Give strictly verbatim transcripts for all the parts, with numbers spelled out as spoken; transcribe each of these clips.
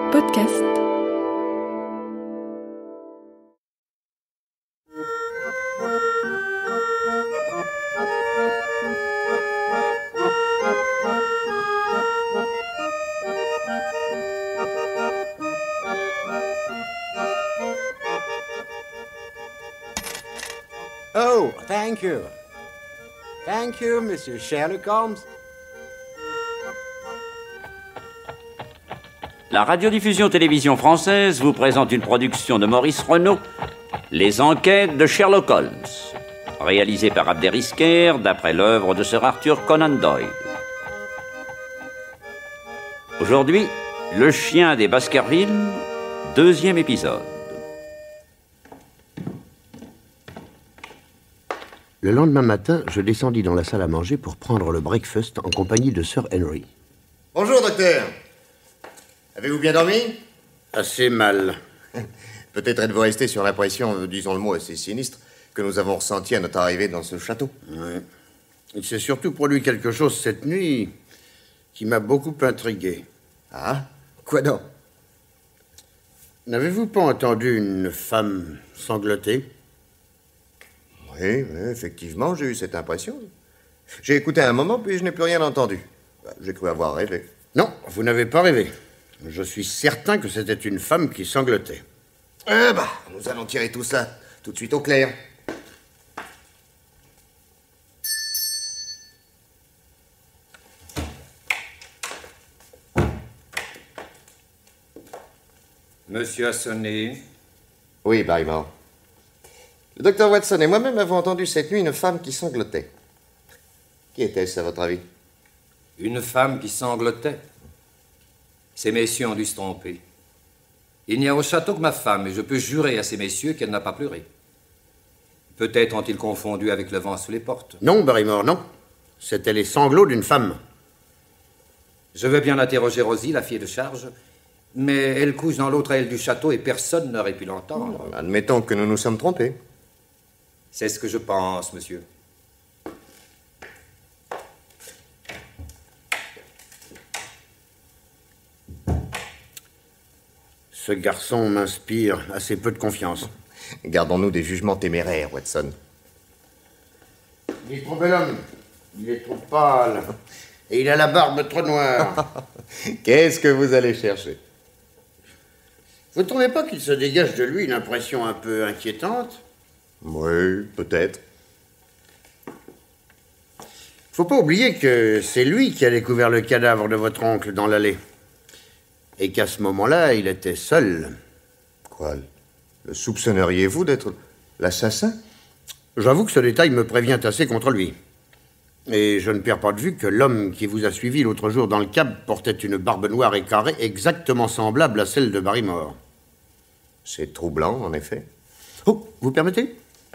Podcast. Oh, thank you. Thank you, Monsieur Sherlock Holmes. La radiodiffusion-télévision française vous présente une production de Maurice Renaud, Les enquêtes de Sherlock Holmes, réalisée par Abder Isker d'après l'œuvre de Sir Arthur Conan Doyle. Aujourd'hui, Le chien des Baskerville, deuxième épisode. Le lendemain matin, je descendis dans la salle à manger pour prendre le breakfast en compagnie de Sir Henry. Bonjour, docteur. Avez-vous bien dormi? Assez mal. Peut-être êtes-vous resté sur l'impression, disons le mot assez sinistre, que nous avons ressenti à notre arrivée dans ce château. Ouais. Il s'est surtout produit quelque chose cette nuit qui m'a beaucoup intrigué. Ah? Quoi donc? N'avez-vous pas entendu une femme sangloter? Oui, oui, effectivement, j'ai eu cette impression. J'ai écouté un moment, puis je n'ai plus rien entendu. J'ai cru avoir rêvé. Non, vous n'avez pas rêvé. Je suis certain que c'était une femme qui sanglotait. Eh bah, nous allons tirer tout ça tout de suite au clair. Monsieur a sonné. Oui, Barrymore. Le docteur Watson et moi-même avons entendu cette nuit une femme qui sanglotait. Qui était-ce, à votre avis? Une femme qui sanglotait. Ces messieurs ont dû se tromper. Il n'y a au château que ma femme, et je peux jurer à ces messieurs qu'elle n'a pas pleuré. Peut-être ont-ils confondu avec le vent sous les portes. Non, Barrymore, non. C'était les sanglots d'une femme. Je veux bien interroger Rosie, la fille de charge, mais elle couche dans l'autre aile du château et personne n'aurait pu l'entendre. Admettons que nous nous sommes trompés. C'est ce que je pense, monsieur. Ce garçon m'inspire assez peu de confiance. Gardons-nous des jugements téméraires, Watson. Il est trop bel homme. Il est trop pâle. Et il a la barbe trop noire. Qu'est-ce que vous allez chercher? Vous ne trouvez pas qu'il se dégage de lui une impression un peu inquiétante? Oui, peut-être. Faut pas oublier que c'est lui qui a découvert le cadavre de votre oncle dans l'allée. Et qu'à ce moment-là, il était seul. Quoi? Le soupçonneriez-vous d'être l'assassin? J'avoue que ce détail me prévient assez contre lui. Et je ne perds pas de vue que l'homme qui vous a suivi l'autre jour dans le cab portait une barbe noire et carrée exactement semblable à celle de Barrymore. C'est troublant, en effet. Oh, vous permettez?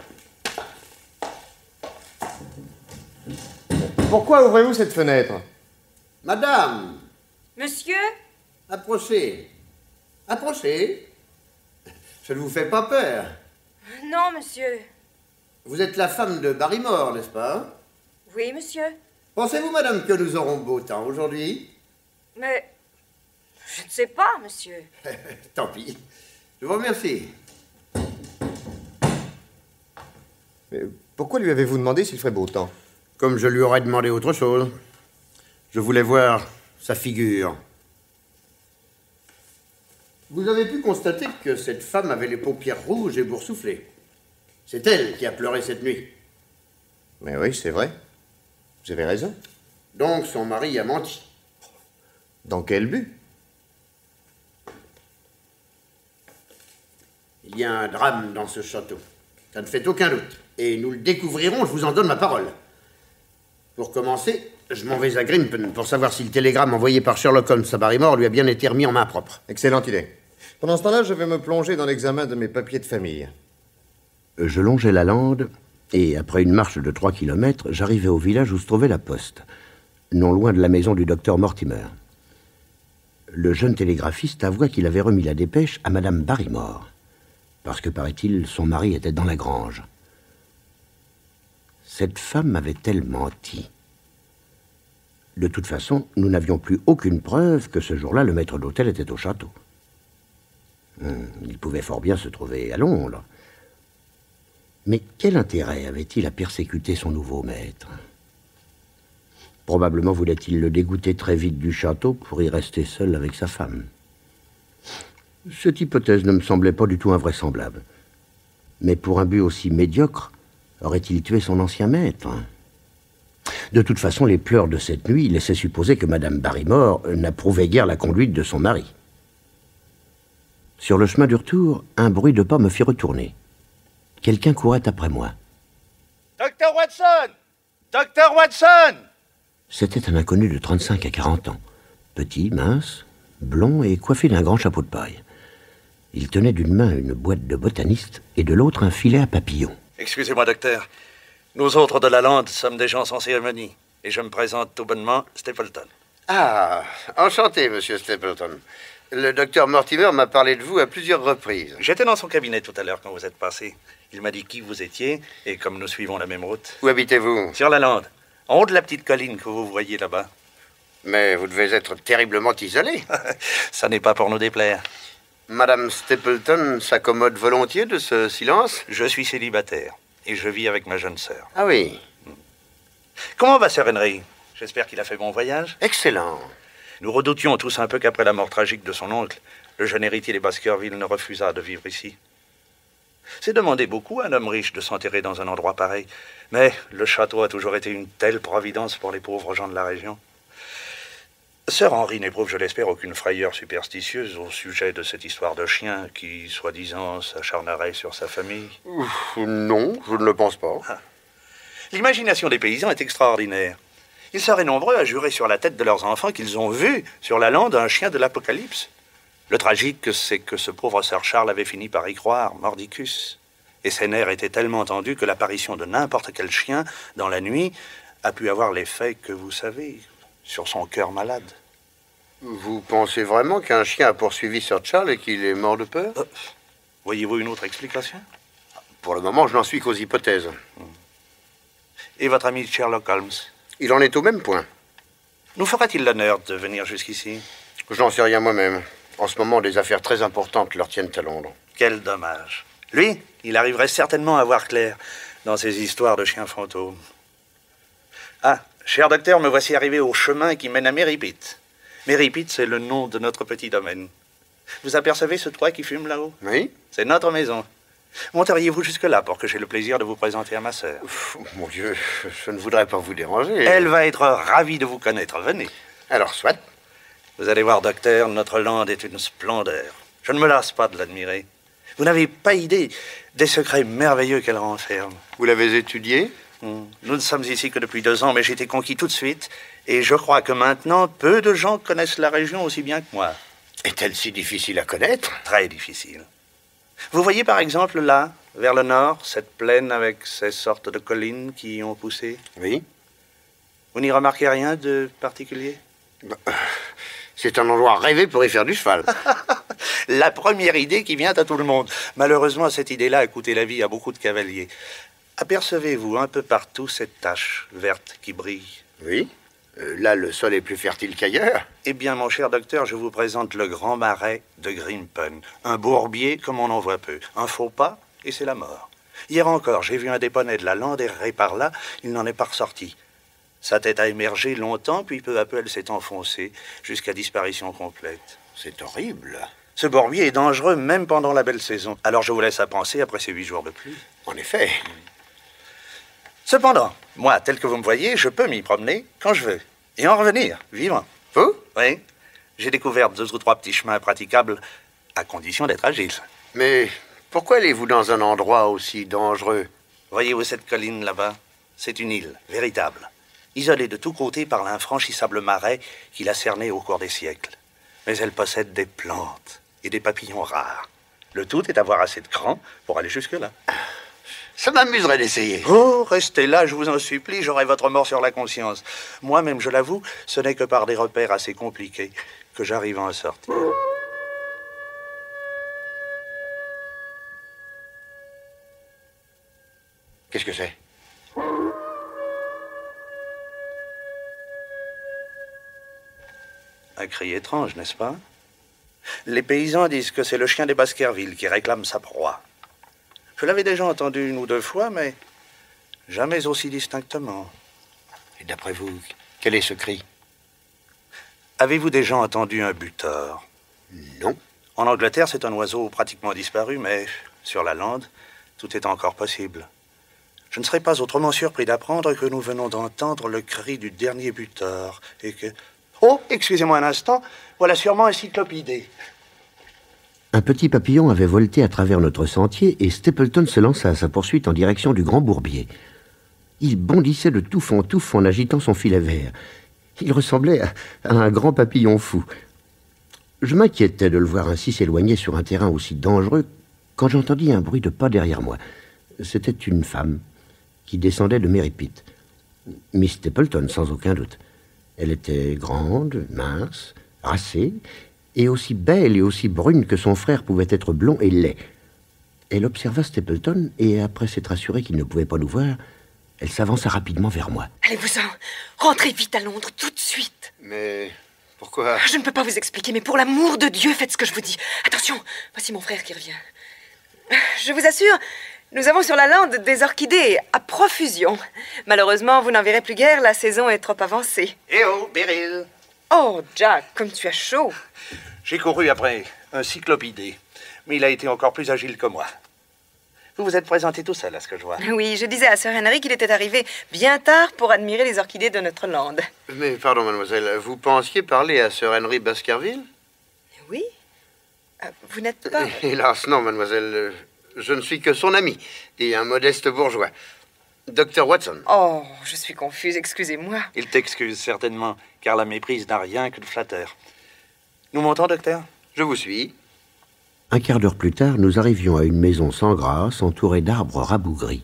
Pourquoi ouvrez-vous cette fenêtre? Madame! Monsieur? Approchez. Approchez. Je ne vous fais pas peur. Non, monsieur. Vous êtes la femme de Barrymore, n'est-ce pas? Oui, monsieur. Pensez-vous, madame, que nous aurons beau temps aujourd'hui? Mais je ne sais pas, monsieur. Tant pis. Je vous remercie. Mais pourquoi lui avez-vous demandé s'il ferait beau temps? Comme je lui aurais demandé autre chose. Je voulais voir sa figure. Vous avez pu constater que cette femme avait les paupières rouges et boursouflées. C'est elle qui a pleuré cette nuit. Mais oui, c'est vrai. Vous avez raison. Donc son mari a menti. Dans quel but? Il y a un drame dans ce château. Ça ne fait aucun doute. Et nous le découvrirons, je vous en donne ma parole. Pour commencer, je m'en vais à Grimpen pour savoir si le télégramme envoyé par Sherlock Holmes à Barrymore lui a bien été remis en main propre. Excellente idée. Pendant ce temps-là, je vais me plonger dans l'examen de mes papiers de famille. Je longeai la lande, et après une marche de trois kilomètres, j'arrivai au village où se trouvait la poste, non loin de la maison du docteur Mortimer. Le jeune télégraphiste avoua qu'il avait remis la dépêche à Madame Barrymore, parce que, paraît-il, son mari était dans la grange. Cette femme avait-elle menti? De toute façon, nous n'avions plus aucune preuve que ce jour-là, le maître d'hôtel était au château. Hum, il pouvait fort bien se trouver à Londres. Mais quel intérêt avait-il à persécuter son nouveau maître? Probablement voulait-il le dégoûter très vite du château pour y rester seul avec sa femme. Cette hypothèse ne me semblait pas du tout invraisemblable. Mais pour un but aussi médiocre, aurait-il tué son ancien maître? De toute façon, les pleurs de cette nuit laissaient supposer que Madame Barrymore n'approuvait guère la conduite de son mari. Sur le chemin du retour, un bruit de pas me fit retourner. Quelqu'un courait après moi. Docteur Watson! Docteur Watson! C'était un inconnu de trente-cinq à quarante ans. Petit, mince, blond et coiffé d'un grand chapeau de paille. Il tenait d'une main une boîte de botaniste et de l'autre un filet à papillons. Excusez-moi, docteur. Nous autres de la Lande sommes des gens sans cérémonie. Et je me présente tout bonnement, Stapleton. Ah, enchanté, monsieur Stapleton. Le docteur Mortimer m'a parlé de vous à plusieurs reprises. J'étais dans son cabinet tout à l'heure quand vous êtes passé. Il m'a dit qui vous étiez, et comme nous suivons la même route... Où habitez-vous? Sur la Lande, en haut de la petite colline que vous voyez là-bas. Mais vous devez être terriblement isolé. Ça n'est pas pour nous déplaire. Madame Stapleton s'accommode volontiers de ce silence? Je suis célibataire, et je vis avec ma jeune sœur. Ah oui. Comment va Sir Henry? J'espère qu'il a fait bon voyage. Excellent. Nous redoutions tous un peu qu'après la mort tragique de son oncle, le jeune héritier des Baskerville ne refusât de vivre ici. C'est demander beaucoup à un homme riche de s'enterrer dans un endroit pareil. Mais le château a toujours été une telle providence pour les pauvres gens de la région. Sir Henry n'éprouve, je l'espère, aucune frayeur superstitieuse au sujet de cette histoire de chien qui, soi-disant, s'acharnerait sur sa famille. Ouf, non, je ne le pense pas. Ah. L'imagination des paysans est extraordinaire. Ils seraient nombreux à jurer sur la tête de leurs enfants qu'ils ont vu sur la lande un chien de l'Apocalypse. Le tragique, c'est que ce pauvre Sir Charles avait fini par y croire, mordicus. Et ses nerfs étaient tellement tendus que l'apparition de n'importe quel chien, dans la nuit, a pu avoir l'effet que vous savez, sur son cœur malade. Vous pensez vraiment qu'un chien a poursuivi Sir Charles et qu'il est mort de peur? euh, Voyez-vous une autre explication? Pour le moment, je n'en suis qu'aux hypothèses. Et votre ami Sherlock Holmes? Il en est au même point. Nous ferait-il l'honneur de venir jusqu'ici? Je n'en sais rien moi-même. En ce moment, des affaires très importantes leur tiennent à Londres. Quel dommage. Lui, il arriverait certainement à voir clair dans ces histoires de chiens fantômes. Ah, cher docteur, me voici arrivé au chemin qui mène à Merripit. Merripit, c'est le nom de notre petit domaine. Vous apercevez ce toit qui fume là-haut? Oui? C'est notre maison. Monteriez-vous jusque-là pour que j'aie le plaisir de vous présenter à ma sœur? Ouf, mon Dieu, je ne voudrais pas vous déranger. Elle va être ravie de vous connaître. Venez. Alors, soit. Vous allez voir, docteur, notre lande est une splendeur. Je ne me lasse pas de l'admirer. Vous n'avez pas idée des secrets merveilleux qu'elle renferme. Vous l'avez étudiée? Nous ne sommes ici que depuis deux ans, mais j'ai été conquis tout de suite. Et je crois que maintenant, peu de gens connaissent la région aussi bien que moi. Est-elle si difficile à connaître? Très difficile. Vous voyez par exemple là, vers le nord, cette plaine avec ces sortes de collines qui y ont poussé? Oui. Vous n'y remarquez rien de particulier? Bah, c'est un endroit rêvé pour y faire du cheval. La première idée qui vient à tout le monde. Malheureusement, cette idée-là a coûté la vie à beaucoup de cavaliers. Apercevez-vous un peu partout cette tache verte qui brille? Oui. Euh, là, le sol est plus fertile qu'ailleurs. Eh bien, mon cher docteur, je vous présente le grand marais de Grimpen. Un bourbier comme on en voit peu. Un faux pas, et c'est la mort. Hier encore, j'ai vu un des poneys de la lande errer par là. Il n'en est pas ressorti. Sa tête a émergé longtemps, puis peu à peu, elle s'est enfoncée, jusqu'à disparition complète. C'est horrible. Ce bourbier est dangereux, même pendant la belle saison. Alors je vous laisse à penser après ces huit jours de pluie. En effet. Cependant, moi, tel que vous me voyez, je peux m'y promener quand je veux. Et en revenir, vivant. Vous? Oui. J'ai découvert deux ou trois petits chemins praticables, à condition d'être agile. Mais pourquoi allez-vous dans un endroit aussi dangereux? Voyez-vous cette colline là-bas? C'est une île, véritable. Isolée de tous côtés par l'infranchissable marais qui l'a cernée au cours des siècles. Mais elle possède des plantes et des papillons rares. Le tout est d'avoir assez de cran pour aller jusque-là. Ça m'amuserait d'essayer. Oh, restez là, je vous en supplie, j'aurai votre mort sur la conscience. Moi-même, je l'avoue, ce n'est que par des repères assez compliqués que j'arrive à en sortir. Qu'est-ce que c'est? Un cri étrange, n'est-ce pas? Les paysans disent que c'est le chien des Baskerville qui réclame sa proie. Je l'avais déjà entendu une ou deux fois, mais jamais aussi distinctement. Et d'après vous, quel est ce cri? Avez-vous déjà entendu un butor? Non. En Angleterre, c'est un oiseau pratiquement disparu, mais sur la lande, tout est encore possible. Je ne serais pas autrement surpris d'apprendre que nous venons d'entendre le cri du dernier butor et que... Oh, excusez-moi un instant, voilà sûrement un cyclopidé. Un petit papillon avait volté à travers notre sentier et Stapleton se lança à sa poursuite en direction du grand bourbier. Il bondissait de touffe en touffe en agitant son filet vert. Il ressemblait à, à un grand papillon fou. Je m'inquiétais de le voir ainsi s'éloigner sur un terrain aussi dangereux quand j'entendis un bruit de pas derrière moi. C'était une femme qui descendait de Merripit. Miss Stapleton, sans aucun doute. Elle était grande, mince, racée, et aussi belle et aussi brune que son frère pouvait être blond et laid. Elle observa Stapleton, et après s'être assurée qu'il ne pouvait pas nous voir, elle s'avança rapidement vers moi. Allez-vous-en, rentrez vite à Londres, tout de suite. Mais pourquoi? Je ne peux pas vous expliquer, mais pour l'amour de Dieu, faites ce que je vous dis. Attention, voici mon frère qui revient. Je vous assure, nous avons sur la lande des orchidées à profusion. Malheureusement, vous n'en verrez plus guère, la saison est trop avancée. Eh oh, Beryl! Oh, Jack, comme tu as chaud. J'ai couru après un cyclopidé, mais il a été encore plus agile que moi. Vous vous êtes présenté tout seul, à ce que je vois. Oui, je disais à Sir Henry qu'il était arrivé bien tard pour admirer les orchidées de notre lande. Mais pardon, mademoiselle, vous pensiez parler à Sir Henry Baskerville? Oui. Euh, vous n'êtes pas... Hélas, non, mademoiselle. Je ne suis que son ami et un modeste bourgeois. Docteur Watson. Oh, je suis confuse, excusez-moi. Il t'excuse certainement, car la méprise n'a rien que de flatteur. Nous montons, docteur? Je vous suis. Un quart d'heure plus tard, nous arrivions à une maison sans grâce, entourée d'arbres rabougris.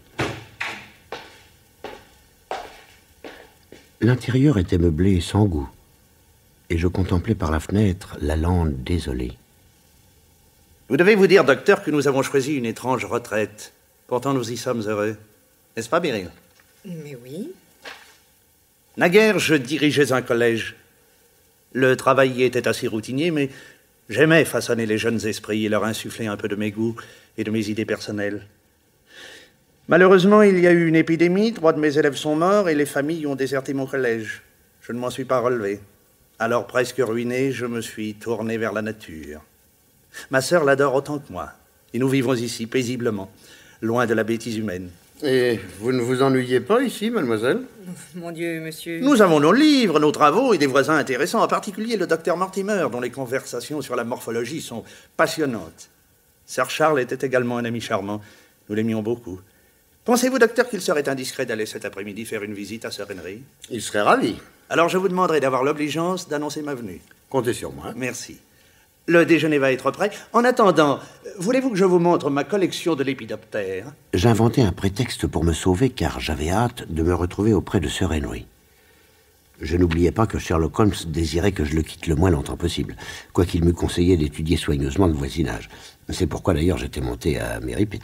L'intérieur était meublé sans goût, et je contemplais par la fenêtre la lande désolée. Vous devez vous dire, docteur, que nous avons choisi une étrange retraite. Pourtant, nous y sommes heureux. N'est-ce pas, Beryl? Mais oui. Naguère, je dirigeais un collège. Le travail y était assez routinier, mais j'aimais façonner les jeunes esprits et leur insuffler un peu de mes goûts et de mes idées personnelles. Malheureusement, il y a eu une épidémie, trois de mes élèves sont morts et les familles ont déserté mon collège. Je ne m'en suis pas relevé. Alors, presque ruiné, je me suis tourné vers la nature. Ma sœur l'adore autant que moi, et nous vivons ici paisiblement, loin de la bêtise humaine. Et vous ne vous ennuyez pas ici, mademoiselle? Mon Dieu, monsieur... Nous avons nos livres, nos travaux et des voisins intéressants, en particulier le docteur Mortimer, dont les conversations sur la morphologie sont passionnantes. Sir Charles était également un ami charmant. Nous l'aimions beaucoup. Pensez-vous, docteur, qu'il serait indiscret d'aller cet après-midi faire une visite à Sir Henry? Il serait ravi. Alors je vous demanderai d'avoir l'obligeance d'annoncer ma venue. Comptez sur moi. Merci. Le déjeuner va être prêt. En attendant, voulez-vous que je vous montre ma collection de lépidoptères? J'inventai un prétexte pour me sauver, car j'avais hâte de me retrouver auprès de Sir Henry. Je n'oubliais pas que Sherlock Holmes désirait que je le quitte le moins longtemps possible, quoiqu'il m'eût conseillé d'étudier soigneusement le voisinage. C'est pourquoi d'ailleurs j'étais monté à Merripit.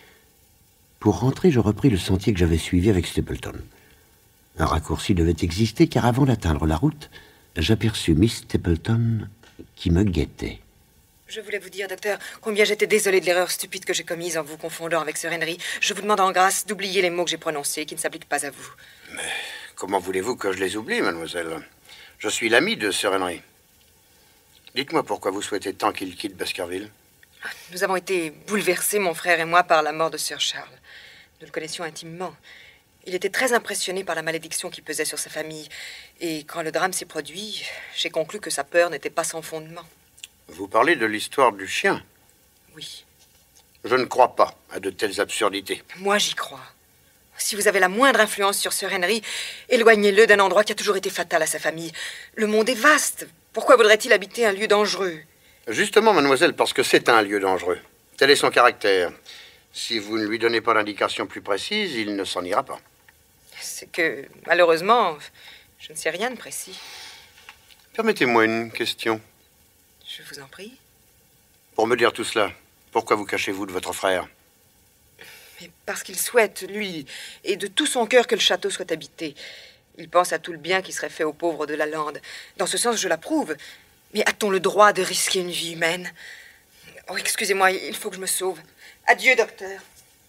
Pour rentrer, je repris le sentier que j'avais suivi avec Stapleton. Un raccourci devait exister, car avant d'atteindre la route, j'aperçus Miss Stapleton qui me guettait. Je voulais vous dire, docteur, combien j'étais désolée de l'erreur stupide que j'ai commise en vous confondant avec Sir Henry. Je vous demande en grâce d'oublier les mots que j'ai prononcés, qui ne s'appliquent pas à vous. Mais comment voulez-vous que je les oublie, mademoiselle? Je suis l'ami de Sir Henry. Dites-moi pourquoi vous souhaitez tant qu'il quitte Baskerville. Nous avons été bouleversés, mon frère et moi, par la mort de Sir Charles. Nous le connaissions intimement. Il était très impressionné par la malédiction qui pesait sur sa famille. Et quand le drame s'est produit, j'ai conclu que sa peur n'était pas sans fondement. Vous parlez de l'histoire du chien? Oui. Je ne crois pas à de telles absurdités. Moi, j'y crois. Si vous avez la moindre influence sur Sir Henry, éloignez-le d'un endroit qui a toujours été fatal à sa famille. Le monde est vaste. Pourquoi voudrait-il habiter un lieu dangereux? Justement, mademoiselle, parce que c'est un lieu dangereux. Tel est son caractère. Si vous ne lui donnez pas d'indication plus précise, il ne s'en ira pas. C'est que, malheureusement, je ne sais rien de précis. Permettez-moi une question. Je vous en prie. Pour me dire tout cela, pourquoi vous cachez-vous de votre frère? Mais parce qu'il souhaite, lui, et de tout son cœur, que le château soit habité. Il pense à tout le bien qui serait fait aux pauvres de la lande. Dans ce sens, je l'approuve. Mais a-t-on le droit de risquer une vie humaine? Oh, excusez-moi, il faut que je me sauve. Adieu, docteur.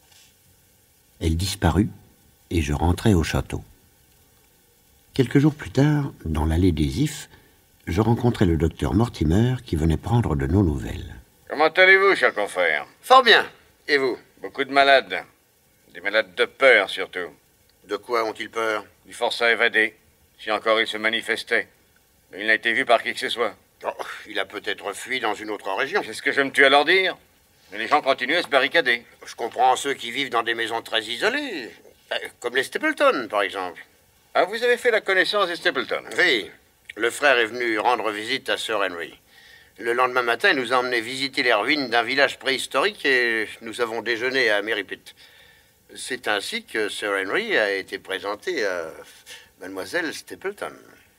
Elle disparut et je rentrai au château. Quelques jours plus tard, dans l'allée des Ifs, je rencontrai le docteur Mortimer qui venait prendre de nos nouvelles. Comment allez-vous, cher confrère? Fort bien. Et vous? Beaucoup de malades. Des malades de peur, surtout. De quoi ont-ils peur? Du forçat évadé, si encore il se manifestait. Mais il n'a été vu par qui que ce soit. Oh, il a peut-être fui dans une autre région. C'est ce que je me tue à leur dire. Mais les gens continuent à se barricader. Je comprends ceux qui vivent dans des maisons très isolées, comme les Stapleton, par exemple. Ah, vous avez fait la connaissance des Stapleton? Oui. Le frère est venu rendre visite à Sir Henry. Le lendemain matin, il nous a emmené visiter les ruines d'un village préhistorique et nous avons déjeuné à Merripit. C'est ainsi que Sir Henry a été présenté à Mademoiselle Stapleton.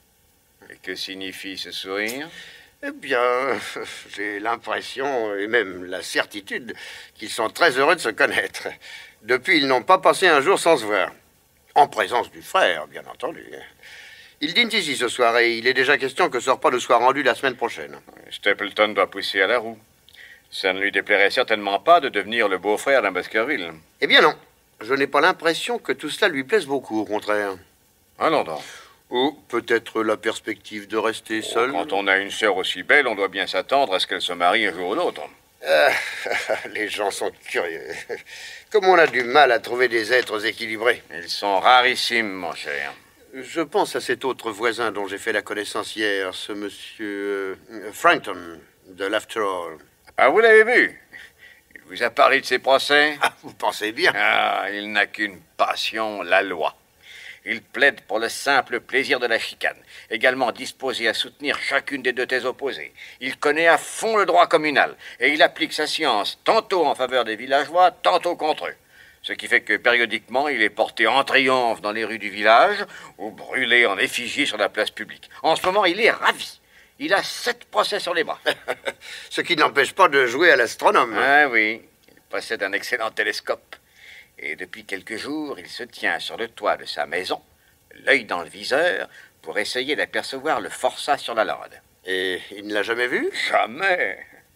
Et que signifie ce sourire? Eh bien, j'ai l'impression, et même la certitude, qu'ils sont très heureux de se connaître. Depuis, ils n'ont pas passé un jour sans se voir. En présence du frère, bien entendu. Ils dînent ici ce soir et il est déjà question que ce repas nous soit rendu la semaine prochaine. Stapleton doit pousser à la roue. Ça ne lui déplairait certainement pas de devenir le beau-frère d'un Baskerville. Eh bien non. Je n'ai pas l'impression que tout cela lui plaise beaucoup, au contraire. Allons donc. Ou peut-être la perspective de rester Oh, seul. quand on a une sœur aussi belle, on doit bien s'attendre à ce qu'elle se marie un jour ou l'autre. Ah, les gens sont curieux. Comme on a du mal à trouver des êtres équilibrés. Ils sont rarissimes, mon cher. Je pense à cet autre voisin dont j'ai fait la connaissance hier, ce monsieur euh, Frankton, de l'After All. Ah, vous l'avez vu? Il vous a parlé de ses procès? Ah, vous pensez bien. Ah, il n'a qu'une passion, la loi. Il plaide pour le simple plaisir de la chicane, également disposé à soutenir chacune des deux thèses opposées. Il connaît à fond le droit communal, et il applique sa science tantôt en faveur des villageois, tantôt contre eux. Ce qui fait que, périodiquement, il est porté en triomphe dans les rues du village, ou brûlé en effigie sur la place publique. En ce moment, il est ravi. Il a sept procès sur les bras. Ce qui n'empêche pas de jouer à l'astronome. Ah oui, il possède un excellent télescope. Et depuis quelques jours, il se tient sur le toit de sa maison, l'œil dans le viseur, pour essayer d'apercevoir le forçat sur la lande. Et il ne l'a jamais vu? Jamais.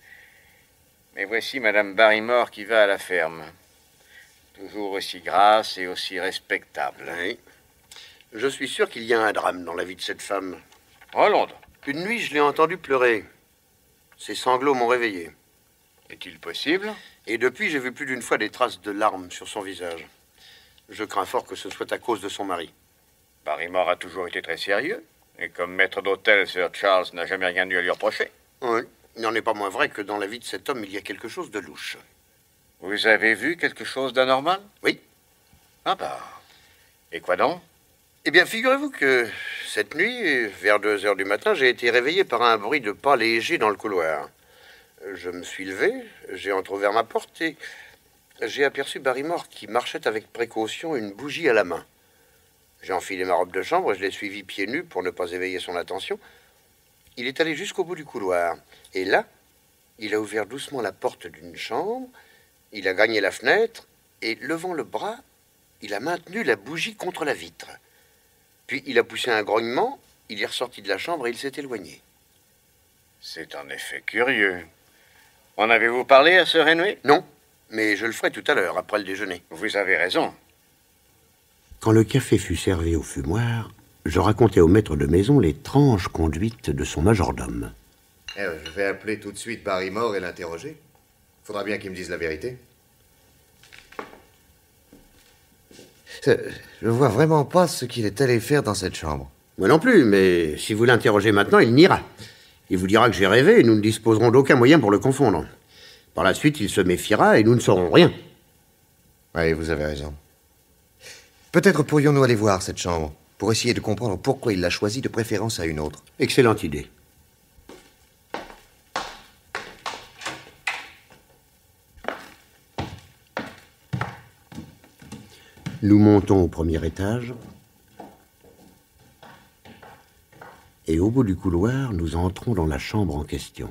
Mais voici Madame Barrymore qui va à la ferme. Toujours aussi grasse et aussi respectable. Oui. Je suis sûr qu'il y a un drame dans la vie de cette femme. Oh, Londres. Une nuit, je l'ai entendue pleurer. Ses sanglots m'ont réveillé. Est-il possible? Et depuis, j'ai vu plus d'une fois des traces de larmes sur son visage. Je crains fort que ce soit à cause de son mari. Barrymore a toujours été très sérieux. Et comme maître d'hôtel, Sir Charles n'a jamais rien eu à lui reprocher. Oui. Il n'en est pas moins vrai que dans la vie de cet homme, il y a quelque chose de louche. Vous avez vu quelque chose d'anormal? Oui. Ah bah. Et quoi donc? Eh bien, figurez-vous que cette nuit, vers deux heures du matin, j'ai été réveillé par un bruit de pas léger dans le couloir. Je me suis levé, j'ai entrouvert ma porte et j'ai aperçu Barrymore qui marchait avec précaution, une bougie à la main. J'ai enfilé ma robe de chambre et je l'ai suivi pieds nus pour ne pas éveiller son attention. Il est allé jusqu'au bout du couloir. Et là, il a ouvert doucement la porte d'une chambre, il a gagné la fenêtre et, levant le bras, il a maintenu la bougie contre la vitre. Puis il a poussé un grognement, il est ressorti de la chambre et il s'est éloigné. C'est en effet curieux. En avez-vous parlé à Sir Henry? Non, mais je le ferai tout à l'heure, après le déjeuner. Vous avez raison. Quand le café fut servi au fumoir, je racontai au maître de maison l'étrange conduite de son majordome. Eh, je vais appeler tout de suite Barrymore et l'interroger. Faudra bien qu'il me dise la vérité. Je vois vraiment pas ce qu'il est allé faire dans cette chambre. Moi non plus, mais si vous l'interrogez maintenant, il niera. Il vous dira que j'ai rêvé et nous ne disposerons d'aucun moyen pour le confondre. Par la suite, il se méfiera et nous ne saurons rien. Oui, vous avez raison. Peut-être pourrions-nous aller voir cette chambre, pour essayer de comprendre pourquoi il l'a choisie de préférence à une autre. Excellente idée. Nous montons au premier étage. Et au bout du couloir, nous entrons dans la chambre en question.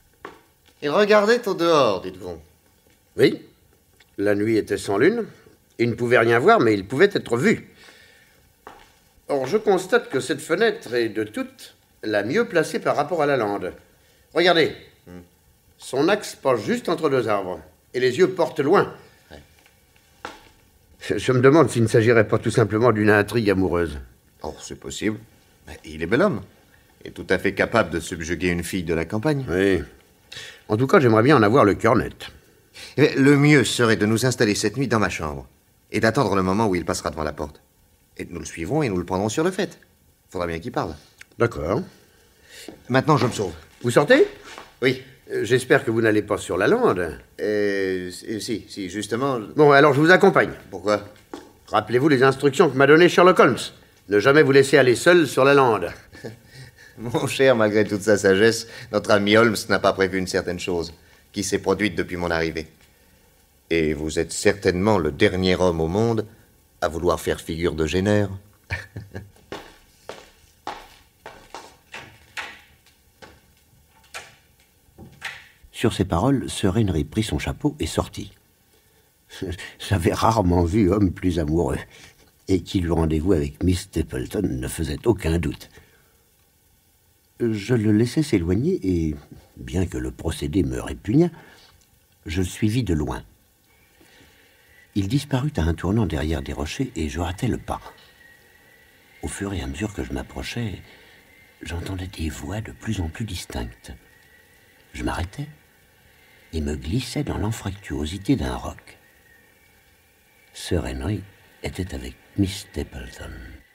Il regardait au dehors, dites-vous. Oui, la nuit était sans lune. Il ne pouvait rien voir, mais il pouvait être vu. Or, je constate que cette fenêtre est de toutes la mieux placée par rapport à la lande. Regardez. Hmm. Son axe passe juste entre deux arbres, et les yeux portent loin. Ouais. Je me demande s'il ne s'agirait pas tout simplement d'une intrigue amoureuse. Oh, c'est possible. Mais il est bel homme. Il est tout à fait capable de subjuguer une fille de la campagne. Oui. En tout cas, j'aimerais bien en avoir le cœur net. Le mieux serait de nous installer cette nuit dans ma chambre et d'attendre le moment où il passera devant la porte. Et nous le suivrons et nous le prendrons sur le fait. Faudra bien qu'il parle. D'accord. Maintenant, je me sauve. Vous sortez? Oui. Euh, J'espère que vous n'allez pas sur la lande. Euh, si, si, justement... Bon, alors je vous accompagne. Pourquoi? Rappelez-vous les instructions que m'a données Sherlock Holmes. Ne jamais vous laisser aller seul sur la lande. Mon cher, malgré toute sa sagesse, notre ami Holmes n'a pas prévu une certaine chose qui s'est produite depuis mon arrivée. Et vous êtes certainement le dernier homme au monde à vouloir faire figure de génère. Sur ces paroles, Sir Henry prit son chapeau et sortit. J'avais rarement vu homme plus amoureux, et qui le rendez-vous avec Miss Stapleton ne faisait aucun doute. Je le laissai s'éloigner et, bien que le procédé me répugnât, je le suivis de loin. Il disparut à un tournant derrière des rochers et je hâtai le pas. Au fur et à mesure que je m'approchais, j'entendais des voix de plus en plus distinctes. Je m'arrêtai et me glissai dans l'anfractuosité d'un roc. Sir Henry était avec Miss Stapleton.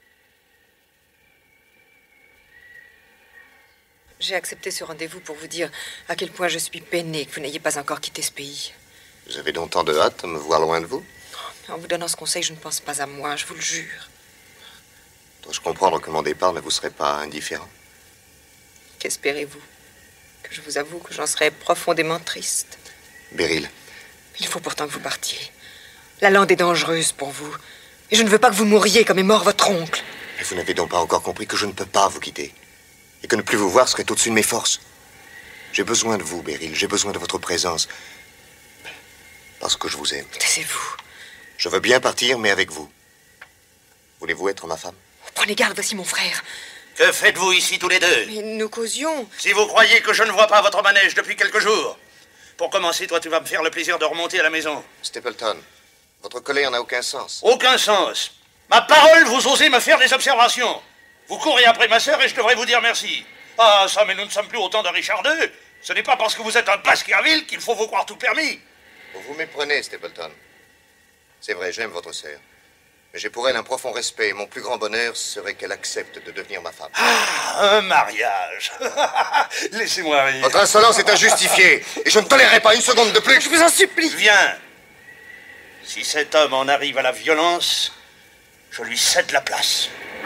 J'ai accepté ce rendez-vous pour vous dire à quel point je suis peinée que vous n'ayez pas encore quitté ce pays. Vous avez donc tant de hâte à me voir loin de vous? En vous donnant ce conseil, je ne pense pas à moi, je vous le jure. Dois-je comprendre que mon départ ne vous serait pas indifférent? Qu'espérez-vous? Que je vous avoue que j'en serais profondément triste. Beryl. Il faut pourtant que vous partiez. La lande est dangereuse pour vous. Et je ne veux pas que vous mouriez comme est mort votre oncle. Mais vous n'avez donc pas encore compris que je ne peux pas vous quitter. Et que ne plus vous voir serait au-dessus de mes forces. J'ai besoin de vous, Beryl. J'ai besoin de votre présence. Parce que je vous aime. Taisez-vous. Je veux bien partir, mais avec vous. Voulez-vous être ma femme? Prenez garde, voici mon frère. Que faites-vous ici tous les deux? Mais nous causions. Si vous croyez que je ne vois pas votre manège depuis quelques jours. Pour commencer, toi, tu vas me faire le plaisir de remonter à la maison. Stapleton, votre colère n'a aucun sens. Aucun sens. Ma parole, vous osez me faire des observations. Vous courez après ma sœur et je devrais vous dire merci. Ah, ça, mais nous ne sommes plus au temps de Richard deux. Ce n'est pas parce que vous êtes un Baskerville qu'il faut vous croire tout permis. Vous vous méprenez, Stapleton. C'est vrai, j'aime votre sœur. Mais j'ai pour elle un profond respect et mon plus grand bonheur serait qu'elle accepte de devenir ma femme. Ah, un mariage. Laissez-moi rire. Votre insolence est injustifiée et je ne tolérerai pas une seconde de plus. Je vous en supplie. Viens. Si cet homme en arrive à la violence, je lui cède la place.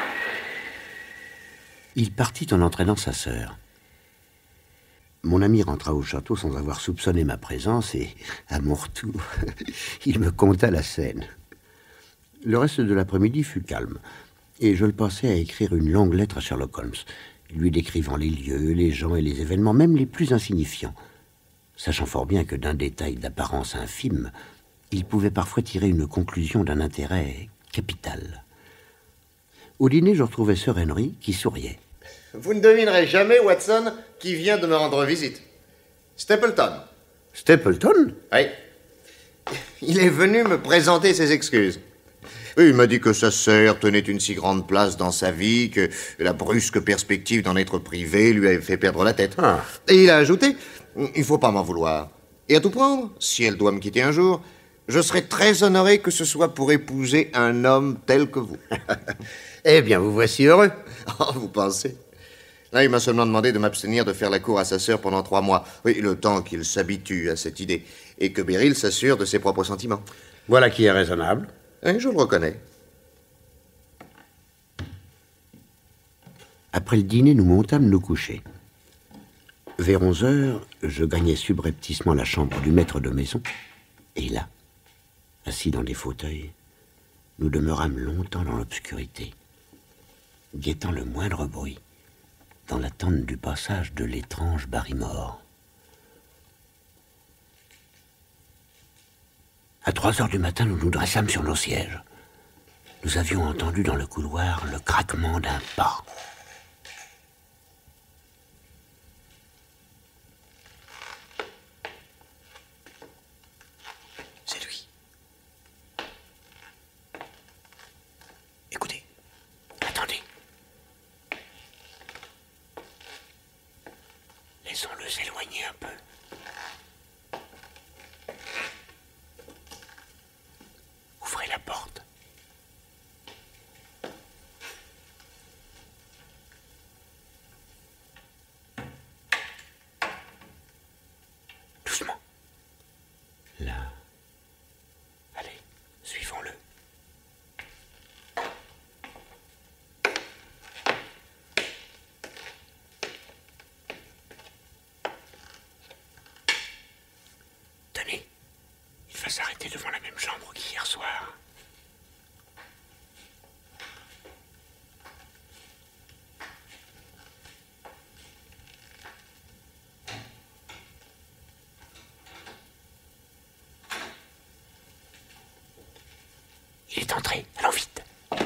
Il partit en entraînant sa sœur. Mon ami rentra au château sans avoir soupçonné ma présence et, à mon retour, il me conta la scène. Le reste de l'après-midi fut calme, et je le passai à écrire une longue lettre à Sherlock Holmes, lui décrivant les lieux, les gens et les événements, même les plus insignifiants, sachant fort bien que d'un détail d'apparence infime, il pouvait parfois tirer une conclusion d'un intérêt capital. Au dîner, je retrouvai Sir Henry, qui souriait. Vous ne devinerez jamais, Watson, qui vient de me rendre visite. Stapleton. Stapleton? Oui. Il est venu me présenter ses excuses. Oui, il m'a dit que sa sœur tenait une si grande place dans sa vie que la brusque perspective d'en être privé lui avait fait perdre la tête. Ah. Et il a ajouté, il faut pas m'en vouloir. Et à tout prendre, si elle doit me quitter un jour, je serai très honoré que ce soit pour épouser un homme tel que vous. Eh bien, vous voici heureux. Oh, vous pensez? Là, il m'a seulement demandé de m'abstenir de faire la cour à sa sœur pendant trois mois. Oui, le temps qu'il s'habitue à cette idée. Et que Beryl s'assure de ses propres sentiments. Voilà qui est raisonnable. Oui, je le reconnais. Après le dîner, nous montâmes nous coucher. Vers onze heures, je gagnai subrepticement la chambre du maître de maison. Et là, assis dans des fauteuils, nous demeurâmes longtemps dans l'obscurité, guettant le moindre bruit, dans l'attente du passage de l'étrange Barrymore. À trois heures du matin, nous nous dressâmes sur nos sièges. Nous avions entendu dans le couloir le craquement d'un pas. C'est lui. Écoutez. Attendez. Laissons-le s'éloigner un peu. Ouvrez la porte. Doucement. Là. Allez, suivons-le. Tenez, il va s'arrêter devant la même chambre qu'hier soir. Il est entré, allons vite.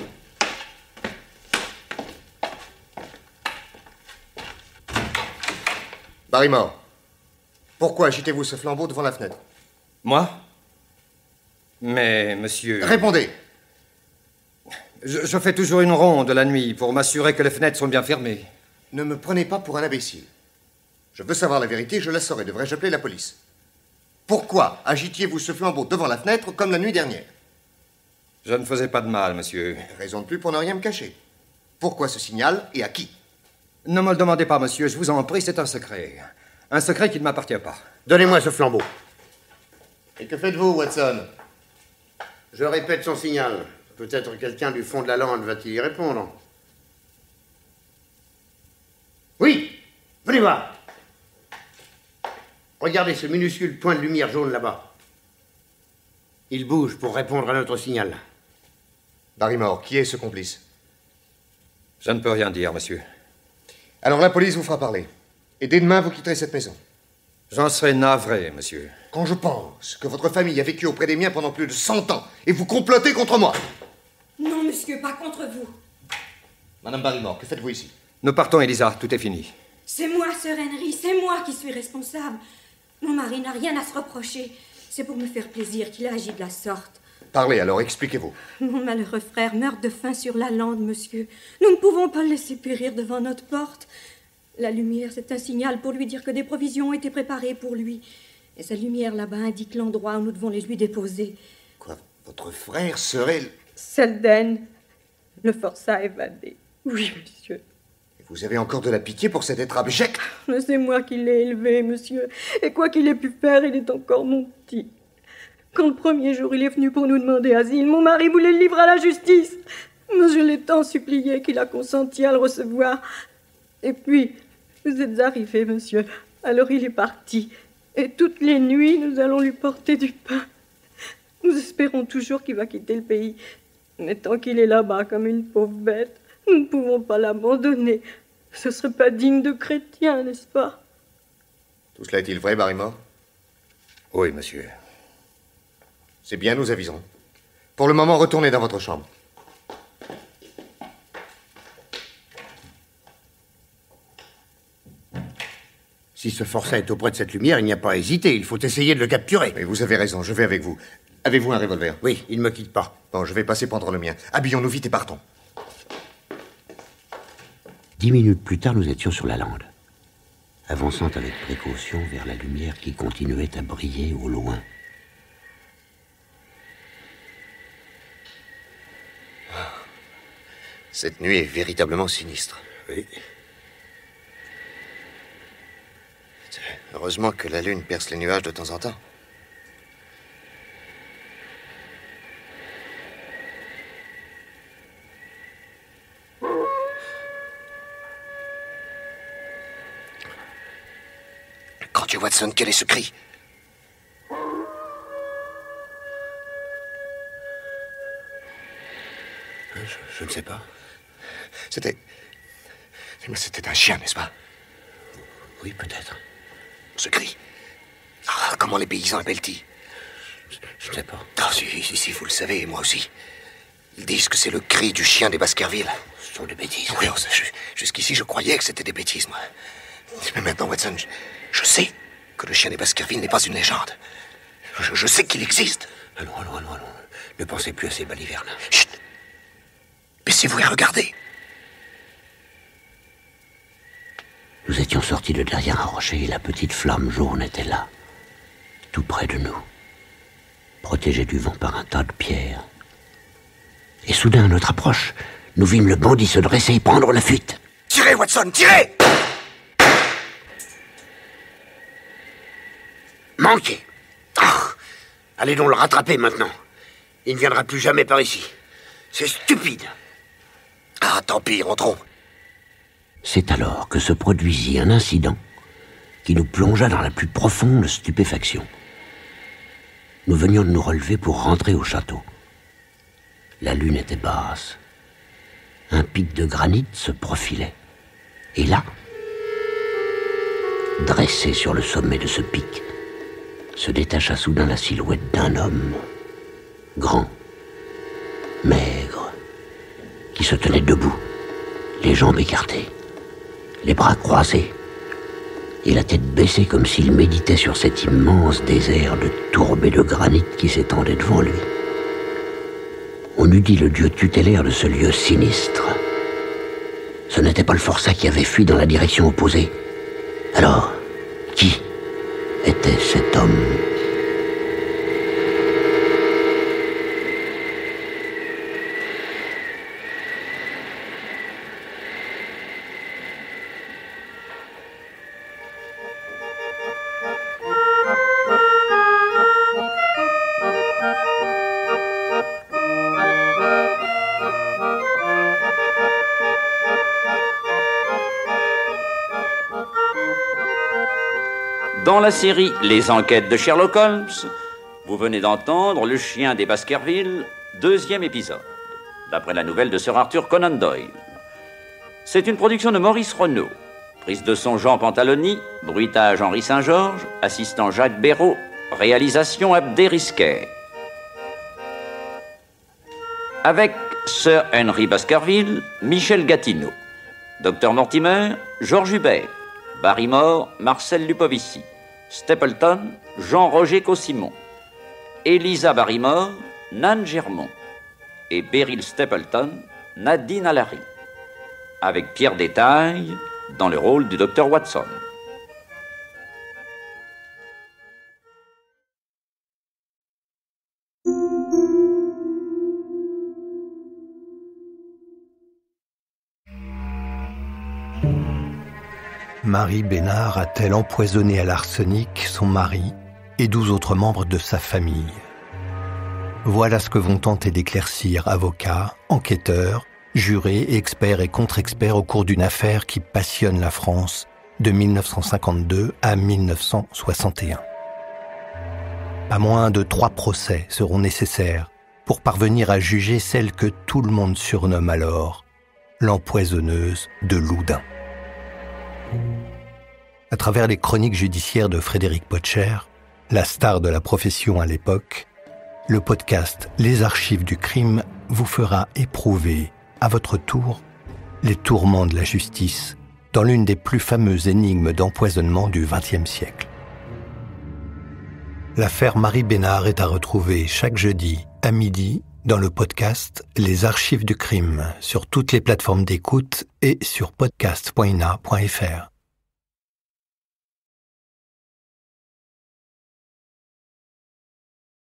Barrymore, pourquoi agitez-vous ce flambeau devant la fenêtre? Moi? Mais, monsieur... Répondez! Je, je fais toujours une ronde la nuit pour m'assurer que les fenêtres sont bien fermées. Ne me prenez pas pour un imbécile. Je veux savoir la vérité, je la saurai. Devrais-je appeler la police? Pourquoi agitiez-vous ce flambeau devant la fenêtre comme la nuit dernière? Je ne faisais pas de mal, monsieur. Raison de plus pour ne rien me cacher. Pourquoi ce signal et à qui? Ne me le demandez pas, monsieur, je vous en prie, c'est un secret. Un secret qui ne m'appartient pas. Donnez-moi ce flambeau. Et que faites-vous, Watson? Je répète son signal. Peut-être quelqu'un du fond de la lande va-t-il y répondre. Oui, venez voir. Regardez ce minuscule point de lumière jaune là-bas. Il bouge pour répondre à notre signal. Barrymore, qui est ce complice? Je ne peux rien dire, monsieur. Alors la police vous fera parler. Et dès demain, vous quitterez cette maison. J'en serai navré, monsieur. Quand je pense que votre famille a vécu auprès des miens pendant plus de cent ans et vous complotez contre moi. Non, monsieur, pas contre vous. Madame Barrymore, que faites-vous ici? Nous partons, Elisa, tout est fini. C'est moi, Sir Henry, c'est moi qui suis responsable. Mon mari n'a rien à se reprocher. C'est pour me faire plaisir qu'il a agi de la sorte. Parlez alors, expliquez-vous. Mon malheureux frère meurt de faim sur la lande, monsieur. Nous ne pouvons pas le laisser périr devant notre porte. La lumière, c'est un signal pour lui dire que des provisions ont été préparées pour lui. Et cette lumière là-bas indique l'endroit où nous devons les lui déposer. Quoi? Votre frère serait... Selden le força à évader. Oui, monsieur. Vous avez encore de la pitié pour cet être abject? Mais c'est moi qui l'ai élevé, monsieur. Et quoi qu'il ait pu faire, il est encore mon petit. Quand le premier jour il est venu pour nous demander asile, mon mari voulait le livrer à la justice. Mais je l'ai tant supplié qu'il a consenti à le recevoir. Et puis, vous êtes arrivé, monsieur. Alors il est parti. Et toutes les nuits, nous allons lui porter du pain. Nous espérons toujours qu'il va quitter le pays. Mais tant qu'il est là-bas comme une pauvre bête, nous ne pouvons pas l'abandonner. Ce serait pas digne de chrétien, n'est-ce pas? Tout cela est-il vrai, Barrymore? Oui, monsieur. C'est bien, nous aviserons. Pour le moment, retournez dans votre chambre. Si ce forçat est auprès de cette lumière, il n'y a pas à hésiter. Il faut essayer de le capturer. Mais vous avez raison, je vais avec vous. Avez-vous un revolver? Oui, il ne me quitte pas. Bon, je vais passer prendre le mien. Habillons-nous vite et partons. Dix minutes plus tard, nous étions sur la lande, avançant avec précaution vers la lumière qui continuait à briller au loin. Cette nuit est véritablement sinistre. Oui. Heureusement que la lune perce les nuages de temps en temps. Grand Dieu, Watson, quel est ce cri? Je, je ne sais pas. C'était... C'était un chien, n'est-ce pas? Oui, peut-être. Ce cri. Ah, comment les paysans appellent-ils? Je ne sais pas. Ah, si, si, si, vous le savez, moi aussi. Ils disent que c'est le cri du chien des Baskerville. Ce sont des bêtises. Oui, je, jusqu'ici, je croyais que c'était des bêtises, moi. Mais maintenant, Watson, je, je sais que le chien des Baskerville n'est pas une légende. Je, je sais qu'il existe. Allons, allons, allons, allons. Ne pensez plus à ces balivernes. Chut! Baissez-vous et regardez. Nous étions sortis de derrière un rocher et la petite flamme jaune était là, tout près de nous, protégée du vent par un tas de pierres. Et soudain, à notre approche, nous vîmes le bandit se dresser et prendre la fuite. Tirez, Watson, tirez! Manqué. Ah, allez donc le rattraper maintenant. Il ne viendra plus jamais par ici. C'est stupide. Ah, tant pis, rentrons. C'est alors que se produisit un incident qui nous plongea dans la plus profonde stupéfaction. Nous venions de nous relever pour rentrer au château. La lune était basse. Un pic de granit se profilait. Et là, dressé sur le sommet de ce pic, se détacha soudain la silhouette d'un homme, grand, maigre, qui se tenait debout, les jambes écartées, les bras croisés, et la tête baissée comme s'il méditait sur cet immense désert de tourbe et de granit qui s'étendait devant lui. On eût dit le dieu tutélaire de ce lieu sinistre. Ce n'était pas le forçat qui avait fui dans la direction opposée. Alors, qui était cet homme ? Dans la série Les Enquêtes de Sherlock Holmes, vous venez d'entendre Le Chien des Baskerville, deuxième épisode, d'après la nouvelle de Sir Arthur Conan Doyle. C'est une production de Maurice Renaud. Prise de son Jean Pantaloni, bruitage Henri Saint-Georges, assistant Jacques Béraud, réalisation Abdé Risquet. Avec Sir Henry Baskerville, Michel Gatineau. Docteur Mortimer, Georges Hubert. Barrymore, Marcel Lupovici. Stapleton, Jean-Roger Cossimon. Elisa Barrymore, Nan Germont. Et Beryl Stapleton, Nadine Allary. Avec Pierre Détail dans le rôle du docteur Watson. Marie Bénard a-t-elle empoisonné à l'arsenic son mari et douze autres membres de sa famille? Voilà ce que vont tenter d'éclaircir avocats, enquêteurs, jurés, experts et contre-experts au cours d'une affaire qui passionne la France de mille neuf cent cinquante-deux à mille neuf cent soixante et un. Pas moins de trois procès seront nécessaires pour parvenir à juger celle que tout le monde surnomme alors l'empoisonneuse de Loudun. À travers les chroniques judiciaires de Frédéric Potcher, la star de la profession à l'époque, le podcast Les Archives du Crime vous fera éprouver, à votre tour, les tourments de la justice dans l'une des plus fameuses énigmes d'empoisonnement du vingtième siècle. L'affaire Marie Bénard est à retrouver chaque jeudi à midi dans le podcast Les Archives du Crime sur toutes les plateformes d'écoute et sur podcast point i n a point f r.